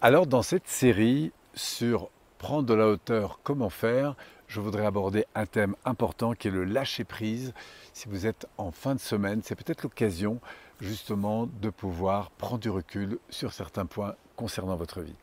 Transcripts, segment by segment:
Alors dans cette série sur prendre de la hauteur, comment faire, je voudrais aborder un thème important qui est le lâcher prise. Si vous êtes en fin de semaine, c'est peut-être l'occasion justement de pouvoir prendre du recul sur certains points concernant votre vie.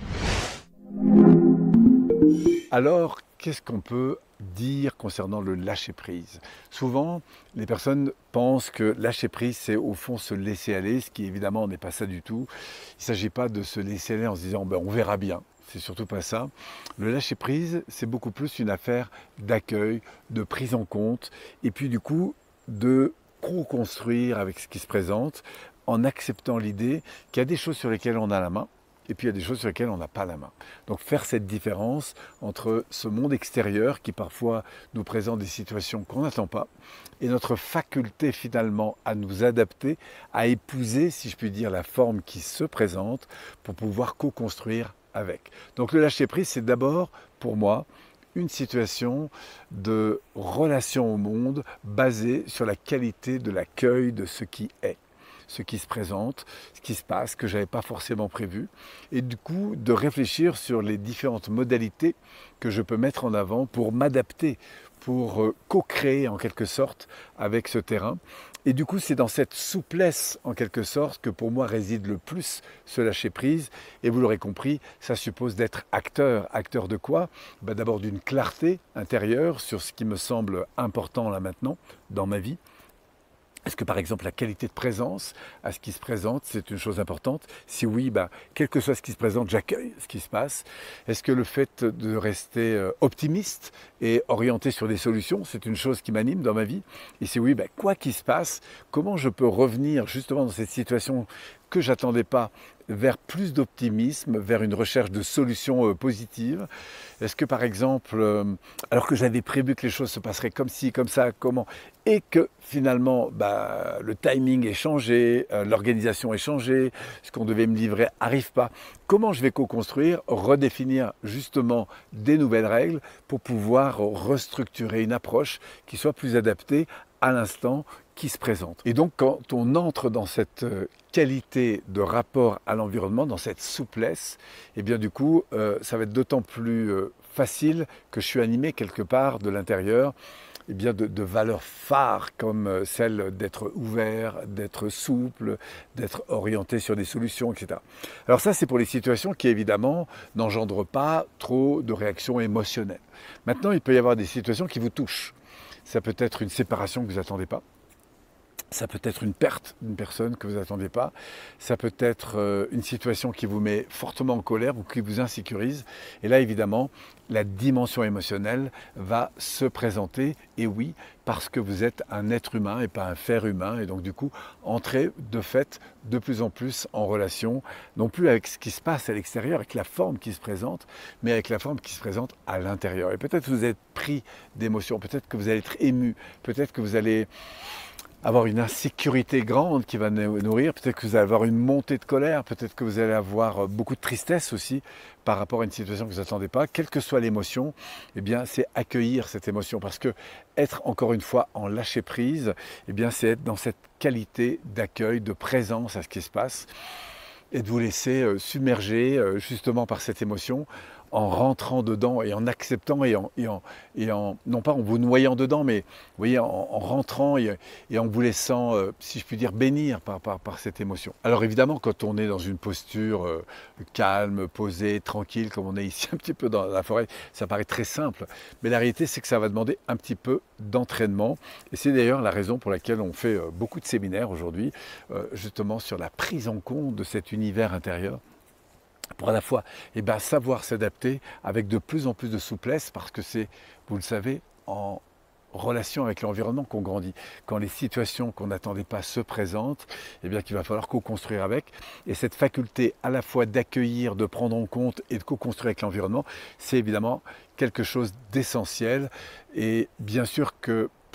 Alors, qu'est-ce qu'on peut dire concernant le lâcher prise? Souvent, les personnes pensent que lâcher prise, c'est au fond se laisser aller, ce qui évidemment n'est pas ça du tout. Il ne s'agit pas de se laisser aller en se disant ben, on verra bien. C'est surtout pas ça. Le lâcher prise, c'est beaucoup plus une affaire d'accueil, de prise en compte, et puis du coup, de co-construire avec ce qui se présente, en acceptant l'idée qu'il y a des choses sur lesquelles on a la main, et puis il y a des choses sur lesquelles on n'a pas la main. Donc faire cette différence entre ce monde extérieur qui parfois nous présente des situations qu'on n'attend pas et notre faculté finalement à nous adapter, à épouser, si je puis dire, la forme qui se présente pour pouvoir co-construire avec. Donc le lâcher prise, c'est d'abord pour moi une situation de relation au monde basée sur la qualité de l'accueil de ce qui est, ce qui se présente, ce qui se passe, que je n'avais pas forcément prévu, et du coup de réfléchir sur les différentes modalités que je peux mettre en avant pour m'adapter, pour co-créer en quelque sorte avec ce terrain. Et du coup, c'est dans cette souplesse, en quelque sorte, que pour moi réside le plus ce lâcher-prise. Et vous l'aurez compris, ça suppose d'être acteur. Acteur de quoi? D'abord d'une clarté intérieure sur ce qui me semble important là maintenant dans ma vie. Est-ce que par exemple la qualité de présence à ce qui se présente, c'est une chose importante? Si oui, quel que soit ce qui se présente, j'accueille ce qui se passe. Est-ce que le fait de rester optimiste et orienté sur des solutions, c'est une chose qui m'anime dans ma vie? Et si oui, quoi qu'il se passe, comment je peux revenir justement dans cette situation que j'attendais pas vers plus d'optimisme, vers une recherche de solutions positives? Est-ce que par exemple, alors que j'avais prévu que les choses se passeraient comme ci, comme ça, comment, et que finalement le timing est changé, l'organisation est changée, ce qu'on devait me livrer n'arrive pas, comment je vais co-construire, redéfinir justement des nouvelles règles pour pouvoir restructurer une approche qui soit plus adaptée à l'instant qui se présente. Et donc quand on entre dans cette qualité de rapport à l'environnement, dans cette souplesse, et bien du coup ça va être d'autant plus facile que je suis animé quelque part de l'intérieur de valeurs phares comme celle d'être ouvert, d'être souple, d'être orienté sur des solutions, etc. Alors ça, c'est pour les situations qui, évidemment, n'engendrent pas trop de réactions émotionnelles. Maintenant, il peut y avoir des situations qui vous touchent. Ça peut être une séparation que vous n'attendez pas. Ça peut être une perte d'une personne que vous n'attendez pas. Ça peut être une situation qui vous met fortement en colère ou qui vous insécurise. Et là, évidemment, la dimension émotionnelle va se présenter. Et oui, parce que vous êtes un être humain et pas un faire humain. Et donc, du coup, entrez de fait de plus en plus en relation, non plus avec ce qui se passe à l'extérieur, avec la forme qui se présente, mais avec la forme qui se présente à l'intérieur. Et peut-être que vous êtes pris d'émotions, peut-être que vous allez être ému, peut-être que vous allez avoir une insécurité grande qui va nourrir, peut-être que vous allez avoir une montée de colère, peut-être que vous allez avoir beaucoup de tristesse aussi par rapport à une situation que vous n'attendez pas. Quelle que soit l'émotion, eh bien c'est accueillir cette émotion parce que être encore une fois en lâcher prise, eh bien c'est être dans cette qualité d'accueil, de présence à ce qui se passe et de vous laisser submerger justement par cette émotion en rentrant dedans et en acceptant non pas en vous noyant dedans, mais vous voyez, en rentrant et en vous laissant, si je puis dire, bénir par cette émotion. Alors évidemment, quand on est dans une posture calme, posée, tranquille, comme on est ici un petit peu dans la forêt, ça paraît très simple. Mais la réalité, c'est que ça va demander un petit peu d'entraînement. Et c'est d'ailleurs la raison pour laquelle on fait beaucoup de séminaires aujourd'hui, justement sur la prise en compte de cet univers intérieur pour à la fois savoir s'adapter avec de plus en plus de souplesse parce que c'est, vous le savez, en relation avec l'environnement qu'on grandit. Quand les situations qu'on n'attendait pas se présentent, eh bien qu'il va falloir co-construire avec. Et cette faculté à la fois d'accueillir, de prendre en compte et de co-construire avec l'environnement, c'est évidemment quelque chose d'essentiel. Et bien sûr que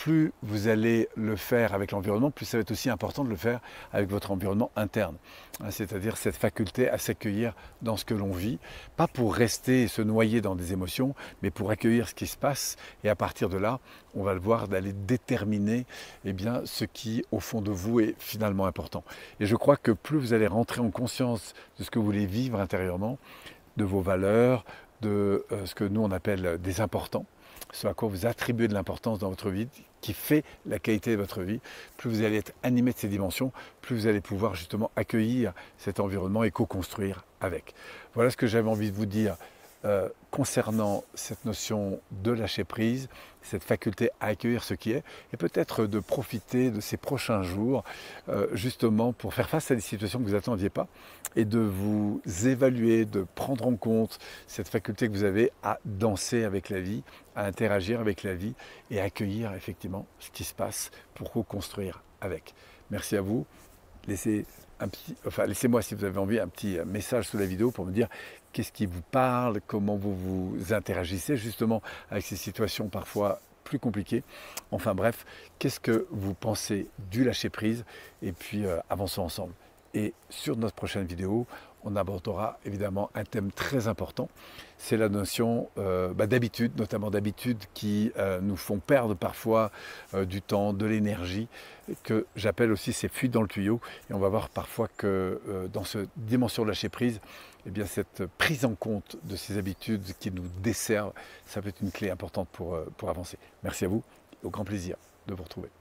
plus vous allez le faire avec l'environnement, plus ça va être aussi important de le faire avec votre environnement interne. C'est-à-dire cette faculté à s'accueillir dans ce que l'on vit, pas pour rester et se noyer dans des émotions, mais pour accueillir ce qui se passe. Et à partir de là, on va le voir d'aller déterminer ce qui, au fond de vous, est finalement important. Et je crois que plus vous allez rentrer en conscience de ce que vous voulez vivre intérieurement, de vos valeurs, de ce que nous on appelle des importants, ce à quoi vous attribuez de l'importance dans votre vie, qui fait la qualité de votre vie, plus vous allez être animé de ces dimensions, plus vous allez pouvoir justement accueillir cet environnement et co-construire avec. Voilà ce que j'avais envie de vous dire concernant cette notion de lâcher prise, cette faculté à accueillir ce qui est, et peut-être de profiter de ces prochains jours justement pour faire face à des situations que vous n'attendiez pas et de vous évaluer, de prendre en compte cette faculté que vous avez à danser avec la vie, à interagir avec la vie et à accueillir effectivement ce qui se passe pour co-construire avec. Merci à vous. Laissez-moi, si vous avez envie, un petit message sous la vidéo pour me dire qu'est-ce qui vous parle, comment vous vous interagissez justement avec ces situations parfois plus compliquées. Enfin bref, qu'est-ce que vous pensez du lâcher-prise? Et puis avançons ensemble. Et sur notre prochaine vidéo, on abordera évidemment un thème très important. C'est la notion d'habitude, notamment d'habitudes qui nous font perdre parfois du temps, de l'énergie, que j'appelle aussi ces fuites dans le tuyau. Et on va voir parfois que dans cette dimension de lâcher prise, cette prise en compte de ces habitudes qui nous desservent, ça peut être une clé importante pour avancer. Merci à vous, au grand plaisir de vous retrouver.